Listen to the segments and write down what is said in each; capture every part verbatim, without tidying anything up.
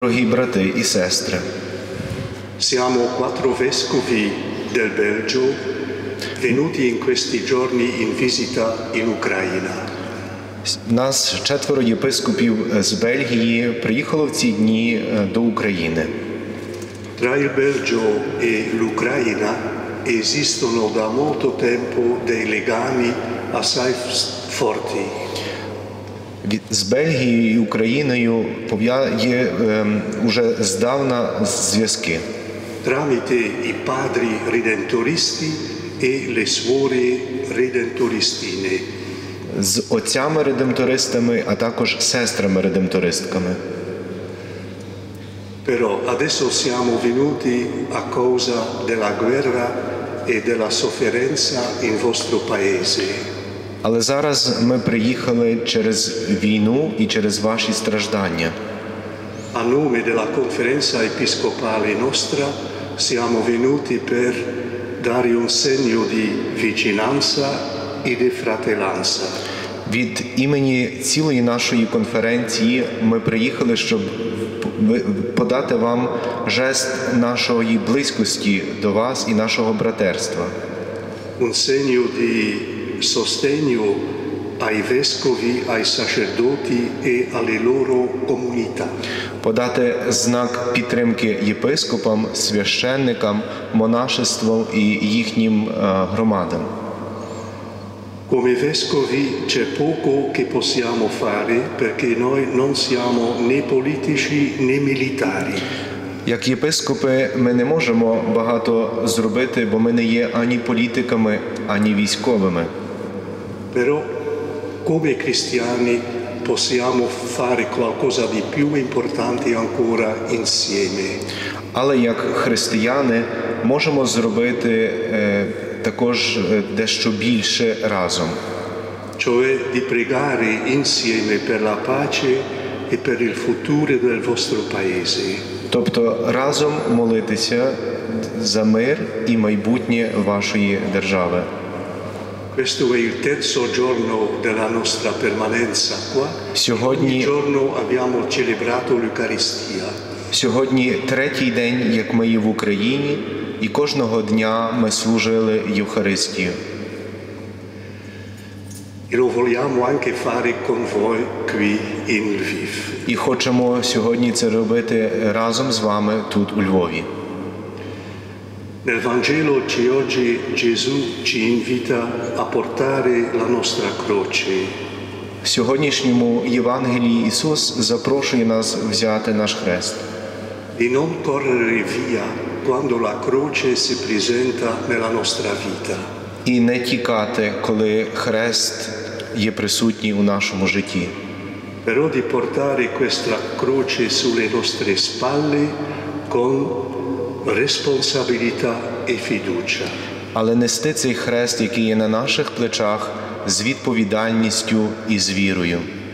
Дорогі брати і сестри, siamo quattro vescovi del Belgio venuti in questi giorni in visita in Ucraina. нас четверо єпископів з Бельгії приїхало в ці дні до України. Tra il Belgio e l'Ucraina esistono da molto tempo dei legami assai forti. З Бельгією і Україною є вже здавна зв'язки. Tramite i padri redentoristi e le suore redentoristine. З отцями-редемтористами, а також сестрами-редемтористками. Però adesso siamo venuti a causa della guerra e della sofferenza in vostro paese. Але зараз ми приїхали через війну і через ваші страждання. A nome della conferenza episcopale nostra siamo venuti per dare un segno di vicinanza e di fratellanza. Від імені цілої нашої конференції ми приїхали, щоб подати вам жест нашої близькості до вас і нашого братерства. Un segno di sostegno ai vescovi, ai sacerdoti e alle loro comunità. Подати знак підтримки єпископам, священникам, монашествам і їхнім громадам. Come vescovi c'è poco che possiamo fare perché noi non siamo né politici né militari. Як єпископи ми не можемо багато зробити, бо ми не є ані політиками, ані військовими. Però come cristiani possiamo fare qualcosa di più importante ancora insieme. Але як християни можемо зробити е, також дещо більше разом. Cioè di pregare insieme per la pace e per il futuro del vostro paese. Тобто разом молитися за мир і майбутнє вашої держави. Questo è il terzo giorno della nostra permanenza qua. Сьогодні, Ogni giorno abbiamo celebrato l'Eucaristia. Сьогодні третій день, як ми є в Україні, і кожного дня ми служили Євхаристію. E lo vogliamo anche fare con voi qui in Lviv. І хочемо сьогодні це робити разом з вами тут у Львові. Nel Vangelo ci oggi Gesù ci invita a portare la nostra croce. В сьогоднішньому Євангелії Ісус запрошує нас взяти наш хрест. Di non correre via quando la croce si presenta nella nostra vita. І не тікати, коли хрест є присутній у нашому житті. Però di portare questa croce sulle nostre spalle con responsabilità e fiducia. Але нести цей хрест, який є на наших плечах, з відповідальністю і з вірою.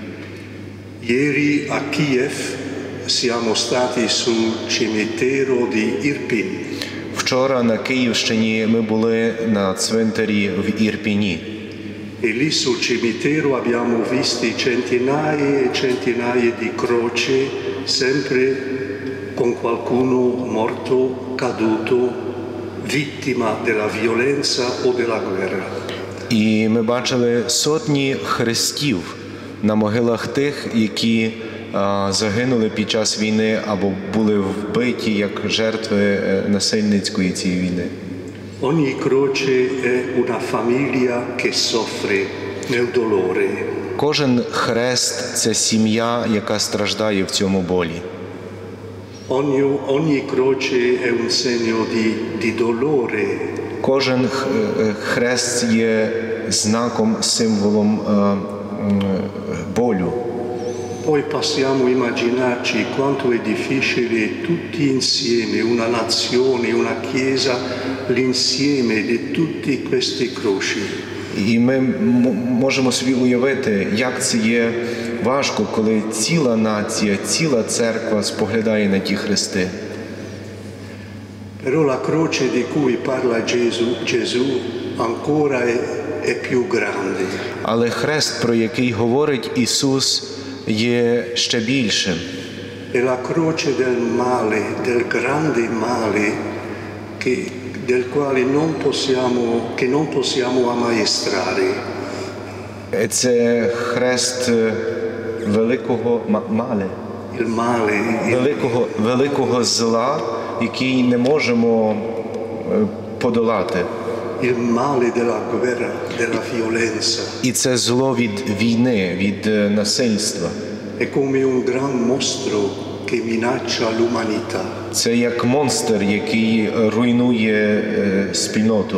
Ieri a Kiev siamo stati sul cimitero di Irpin. Вчора на Київщині ми були на цвинтарі в Ірпіні. E lì sul cimitero abbiamo visto centinaia e centinaia di croci, sempre con qualcuno morto, caduto, vittima della violenza o della guerra. І ми бачили сотні хрестів на могилах тих, які а, загинули під час війни або були вбиті як жертви насильницької цієї війни. Ogni croce è una famiglia che soffre nel dolore. Кожен хрест – це сім'я, яка страждає в цьому болі. Ogni, ogni croce è un segno di, di dolore. Кожен хрест є знаком, символом болю. Poi possiamo immaginarci quanto è difficile tutti insieme, una nazione, una chiesa, l'insieme di tutte queste croci. І ми можемо собі уявити, як це є важко, коли ціла нація, ціла церква споглядає на ті хрести. Però la croce di cui parla Gesù, Gesù ancora è, è più grande. Але хрест, про який говорить Ісус, є ще більшим. è la croce del male, del grande male che, del quale non possiamo, che non possiamo ammaestrare. Це хрест е, великого ма- мале, Il male, il, великого, великого зла, який не можемо е, подолати. il male della guerra, della violenza. І це зло від війни, від е, насильства. È come un gran mostro che minaccia l'umanità. Це як монстр, який руйнує е, спільноту.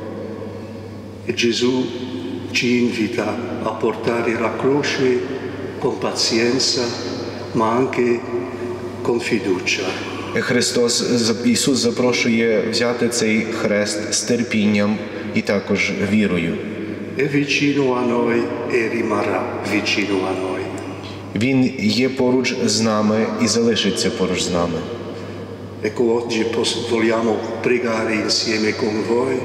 E Gesù ci invita a portare la croce con pazienza, ma anche con fiducia. Христос, Ісус запрошує взяти цей хрест з терпінням і також вірою. È vicino a noi e rimarrà vicino a noi. Він є поруч з нами і залишиться поруч з нами. Ecco, oggi pos- vogliamo pregare insieme con voi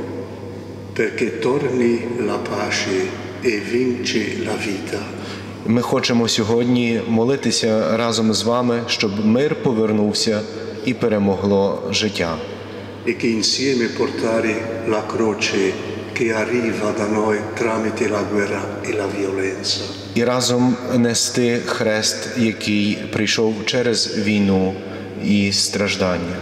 perché torni la pace e vince la vita. Ми хочемо сьогодні молитися разом з вами, щоб мир повернувся і перемогло життя. E che insieme portare la croce che arriva da noi tramite la guerra e la violenza. І разом нести хрест, який прийшов через війну і страждання.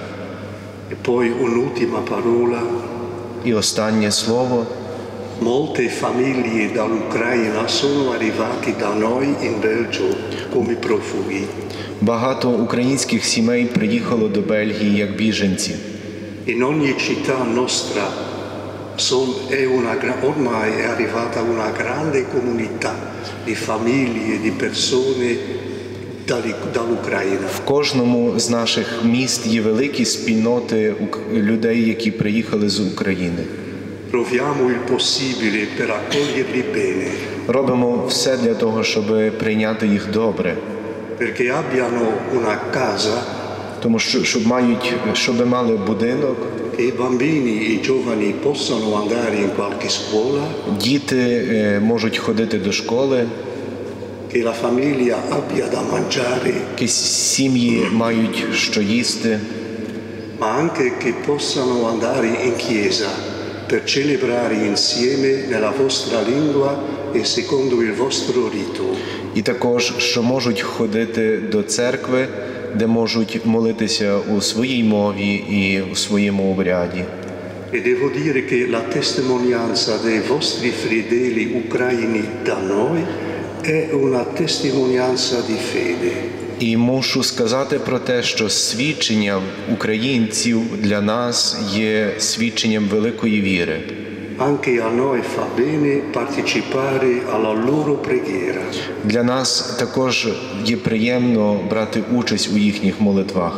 E poi un'ultima parola. І останнє слово. Molte famiglie dall'Ucraina sono arrivati da noi in Belgio come profughi. Багато українських сімей приїхало до Бельгії як біженці. In ogni città nostra son- è una gra- ormai è arrivata una grande comunità di famiglie, di persone dall'i- dall'Ucraina. В кожному з наших міст є великі спільноти ук- людей, які приїхали з України. Proviamo il possibile per accoglierli bene, Робимо все для того, щоб прийняти їх добре, perché abbiano una casa тому що щоб мають, щоб мали будинок, che i bambini e i giovani possano andare in qualche scuola, діти е, можуть ходити до школи, che la famiglia abbia da mangiare, якісь сім'ї мають що їсти, ma anche che possano andare in chiesa per celebrare insieme nella vostra lingua e secondo il vostro rito. і також що можуть ходити до церкви, де можуть молитися у своїй мові і у своєму обряді. E devo dire che la testimonianza dei vostri fedeli ucraini da noi è una testimonianza di fede. І мушу сказати про те, що свідчення українців для нас є свідченням великої віри. Anche a noi fa bene partecipare alla loro preghiera. Для нас також є приємно брати участь у їхніх молитвах.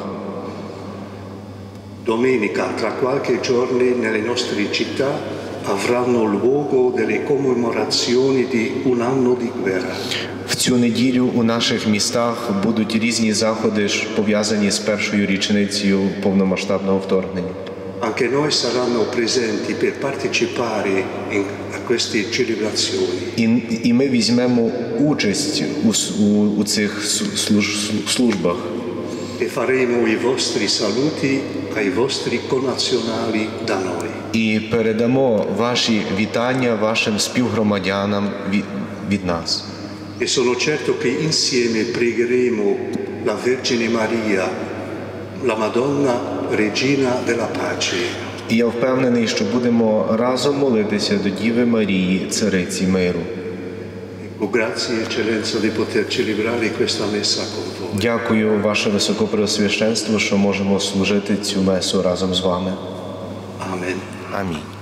Domenica, tra qualche giorno, nelle nostre città avranno luogo delle commemorazioni di un anno di guerra. В цю неділю у наших містах будуть різні заходи, ж пов'язані з першою річницею повномасштабного вторгнення. Anche noi saranno presenti per partecipare in- a queste celebrazioni. І, і ми візьмемо участь у, с- у, у цих су- служ- службах. E faremo i vostri saluti ai vostri connazionali da noi. І передамо ваші вітання вашим співгромадянам від, від нас. E sono certo che insieme pregheremo la Vergine Maria, la Madonna Regina della Pace. І я впевнений, що будемо разом молитися до Діви Марії, Цариці миру. Ecco, grazie Eccellenza di poter celebrare questa messa con voi. Дякую, ваше високопреосвященство, що можемо служити цю месу разом з вами. Amen. Амінь.